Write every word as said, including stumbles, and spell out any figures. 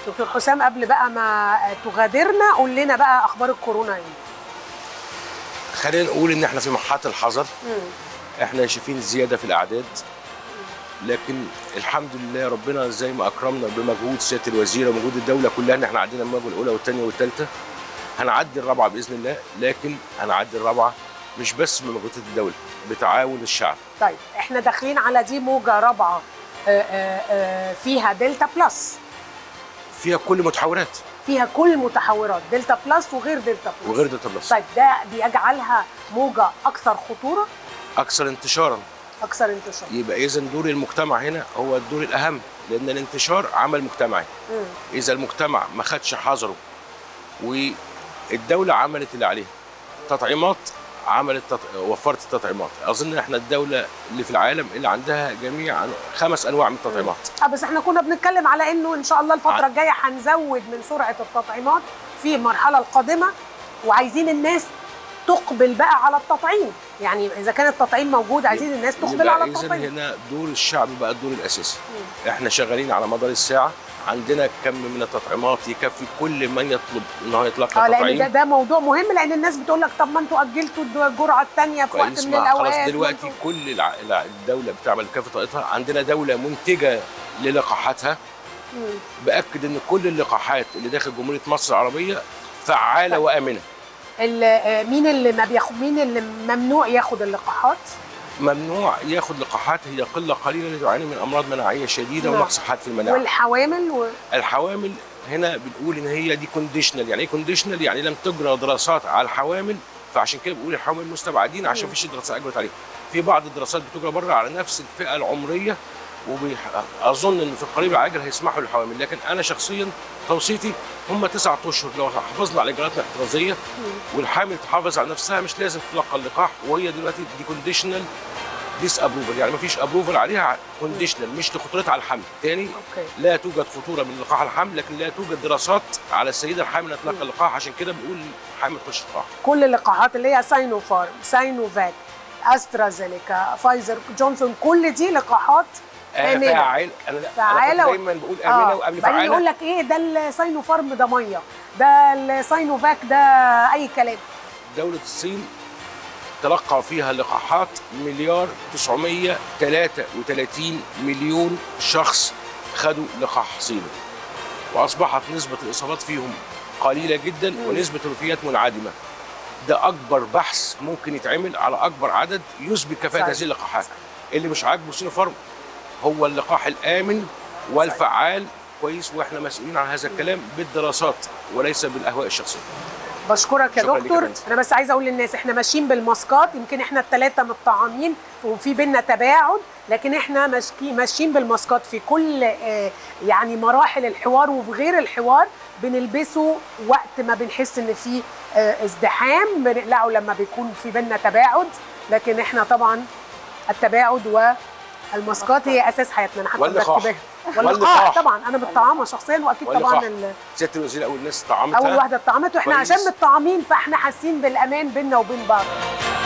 دكتور حسام، قبل بقى ما تغادرنا قول لنا بقى اخبار الكورونا ايه؟ خلينا نقول ان احنا في مرحله الحذر. احنا شايفين زياده في الاعداد، لكن الحمد لله ربنا زي ما اكرمنا بمجهود سياده الوزيره ومجهود الدوله كلها ان احنا عدينا الموجه الاولى والثانيه والثالثه. هنعدي الرابعه باذن الله، لكن هنعدي الرابعه مش بس بمجهود الدوله، بتعاون الشعب. طيب احنا داخلين على دي موجه رابعه فيها دلتا بلس، فيها كل متحورات، فيها كل متحورات دلتا بلس وغير دلتا بلس وغير دلتا بلس. طيب ده بيجعلها موجه اكثر خطوره، اكثر انتشارا. اكثر انتشار. يبقى اذا دور المجتمع هنا هو الدور الاهم، لان الانتشار عمل مجتمعي. مم. اذا المجتمع ما خدش حذره والدوله عملت اللي عليها، تطعيمات عملت تط... وفرت التطعيمات. اظن احنا الدوله اللي في العالم اللي عندها جميع خمس انواع من التطعيمات. اه بس احنا كنا بنتكلم على انه ان شاء الله الفتره الجايه هنزود من سرعه التطعيمات في المرحله القادمه، وعايزين الناس تقبل بقى على التطعيم. يعني اذا كان التطعيم موجود عايزين الناس تقبل على التطعيم. اذا هنا دور الشعب بقى الدور الاساسي. مم. احنا شغالين على مدار الساعه، عندنا كم من التطعيمات يكفي كل من يطلب ان هو يتلقى اه تطعيم. لان ده, ده موضوع مهم، لان الناس بتقول لك طب ما انتوا اجلتوا الجرعه الثانيه في وقت من الاوقات. خلاص دلوقتي كل الدوله بتعمل كافه طاقتها، عندنا دوله منتجه للقاحاتها. مم. باكد ان كل اللقاحات اللي داخل جمهوريه مصر العربيه فعاله طيب. وامنه. مين اللي ما بياخد، مين اللي ممنوع ياخد اللقاحات؟ ممنوع ياخد لقاحات هي قله قليله اللي تعاني من امراض مناعيه شديده ونقص حاد في المناعه. والحوامل و... الحوامل هنا بنقول ان هي دي كونديشنال. يعني ايه كونديشنال؟ يعني لم تجرى دراسات على الحوامل، فعشان كده بنقول الحوامل مستبعدين عشان مفيش دراسات اجرت عليهم. في بعض الدراسات بتجرى بره على نفس الفئه العمريه، واظن ان في القريب العاجل هيسمحوا للحوامل، لكن انا شخصيا توصيتي هم تسعة اشهر. لو حافظنا على الاجراءات الاحترازيه والحامل تحافظ على نفسها مش لازم تلقى اللقاح. وهي دلوقتي دي كونديشنال ديس ابروفل، يعني ما فيش ابروفل عليها، كونديشنال مش لخطورتها على الحمل. تاني أوكي. لا توجد خطوره من لقاح الحمل، لكن لا توجد دراسات على السيده الحامل تلقى اللقاح، عشان كده بنقول الحامل تخش اللقاح. كل اللقاحات اللي هي ساينوفارم، ساينوفاك، استرازينيكا، فايزر، جونسون، كل دي لقاحات آمنة. فاعل. انا فعالة. انا دايما بقول امنه آه. وقبل فعاله. يقول لك ايه ده الساينوفارم ده ميه، ده الساينوفاك ده اي كلام. دوله الصين تلقى فيها لقاحات مليار تسعمية وتلاتة وتلاتين مليون شخص خدوا لقاح صيني، واصبحت نسبه الاصابات فيهم قليله جدا مم. ونسبه الوفيات منعدمه. ده اكبر بحث ممكن يتعمل على اكبر عدد يثبت كفاءه هذه اللقاحات. اللي مش عاجبه سينوفارم هو اللقاح الامن والفعال كويس، واحنا مسؤولين عن هذا الكلام بالدراسات وليس بالاهواء الشخصيه. بشكرك يا دكتور. انا بس عايزه اقول للناس احنا ماشيين بالماسكات، يمكن احنا الثلاثه متطعمين وفي بينا تباعد، لكن احنا ماشيين بالماسكات في كل يعني مراحل الحوار وفي غير الحوار. بنلبسه وقت ما بنحس ان في ازدحام، بنقلعه لما بيكون في بينا تباعد، لكن احنا طبعا التباعد والماسكات هي اساس حياتنا. انا حتى مركباها. واللقاح طبعا انا متطعمه شخصيا، واكيد طبعا سياده الوزير اول ناس طعمتها، اول واحده اتطعمت، واحنا عشان متطعمين فاحنا حاسين بالامان بيننا وبين بعض.